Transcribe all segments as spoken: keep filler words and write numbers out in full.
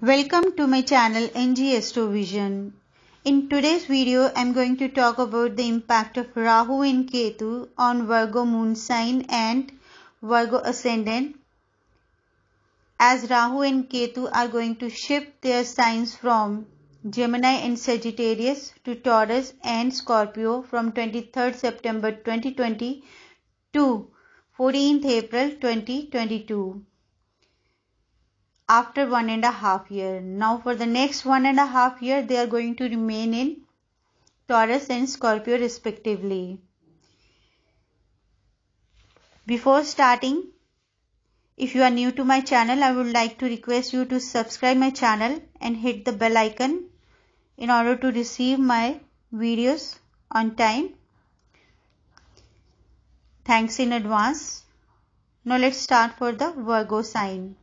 Welcome to my channel N G Astrovision. In today's video, I'm going to talk about the impact of Rahu and Ketu on Virgo moon sign and Virgo ascendant, as Rahu and Ketu are going to shift their signs from Gemini and Sagittarius to Taurus and Scorpio from twenty-third September twenty twenty to fourteenth April twenty twenty-two. After one and a half year. Now for the next one and a half year, they are going to remain in Taurus and Scorpio respectively. Before starting, if you are new to my channel, I would like to request you to subscribe my channel and hit the bell icon in order to receive my videos on time. Thanks in advance. Now let's start for the Virgo sign.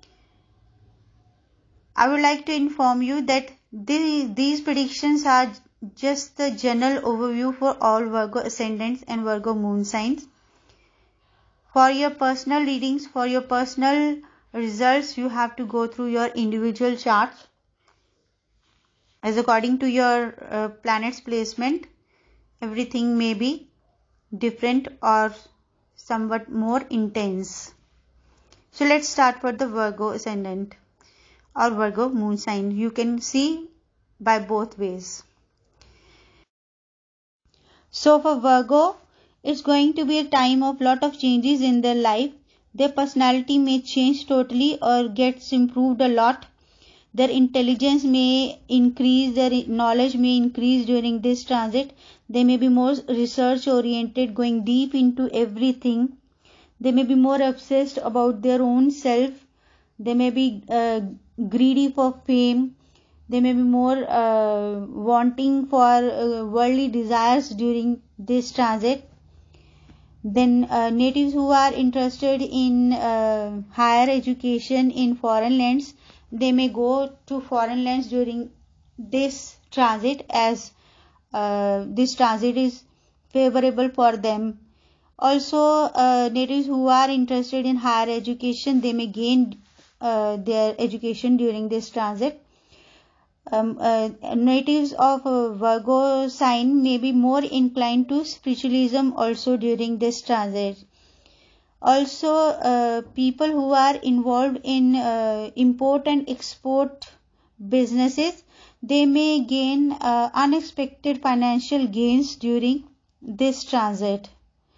I would like to inform you that the, these predictions are just the general overview for all Virgo ascendants and Virgo moon signs. For your personal readings, for your personal results, you have to go through your individual charts, as according to your uh, planet's placement, everything may be different or somewhat more intense. So let's start for the Virgo ascendant or Virgo moon sign. You can see by both ways. So for Virgo, it's going to be a time of lot of changes in their life. Their personality may change totally or gets improved a lot. Their intelligence may increase, their knowledge may increase during this transit. They may be more research oriented, going deep into everything. They may be more obsessed about their own self. They may be uh, greedy for fame. They may be more uh, wanting for uh, worldly desires during this transit. Then uh, natives who are interested in uh, higher education in foreign lands, they may go to foreign lands during this transit, as uh, this transit is favorable for them. Also, uh, natives who are interested in higher education, they may gain uh, their education during this transit. Um, uh, natives of uh, Virgo sign may be more inclined to spiritualism also during this transit. Also, uh, people who are involved in uh, import and export businesses, they may gain uh, unexpected financial gains during this transit.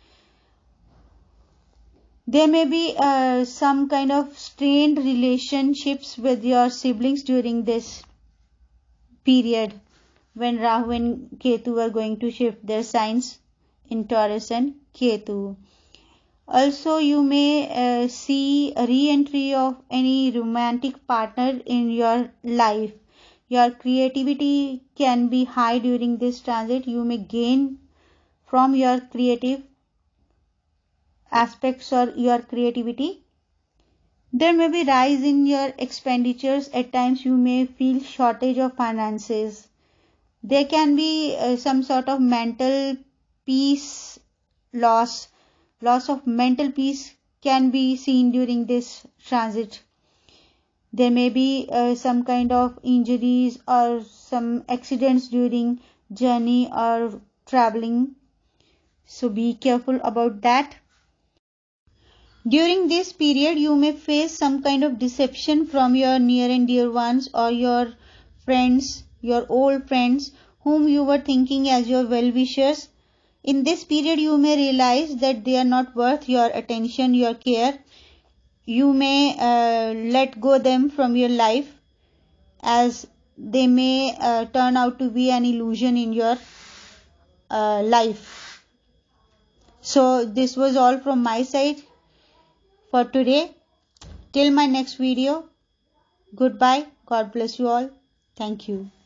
There may be uh, some kind of strained relationships with your siblings during this period when Rahu and Ketu are going to shift their signs in Taurus and Ketu. Also, you may uh, see a re-entry of any romantic partner in your life. Your creativity can be high during this transit. You may gain from your creative aspects or your creativity. There may be rise in your expenditures. At times you may feel shortage of finances. There can be uh, some sort of mental peace loss. Loss of mental peace can be seen during this transit. There may be uh, some kind of injuries or some accidents during journey or traveling. So be careful about that. During this period, you may face some kind of deception from your near and dear ones or your friends, your old friends whom you were thinking as your well-wishers. In this period, you may realize that they are not worth your attention, your care. You may uh, let go them from your life, as they may uh, turn out to be an illusion in your uh, life. So this was all from my side for today. Till my next video, goodbye. God bless you all. Thank you.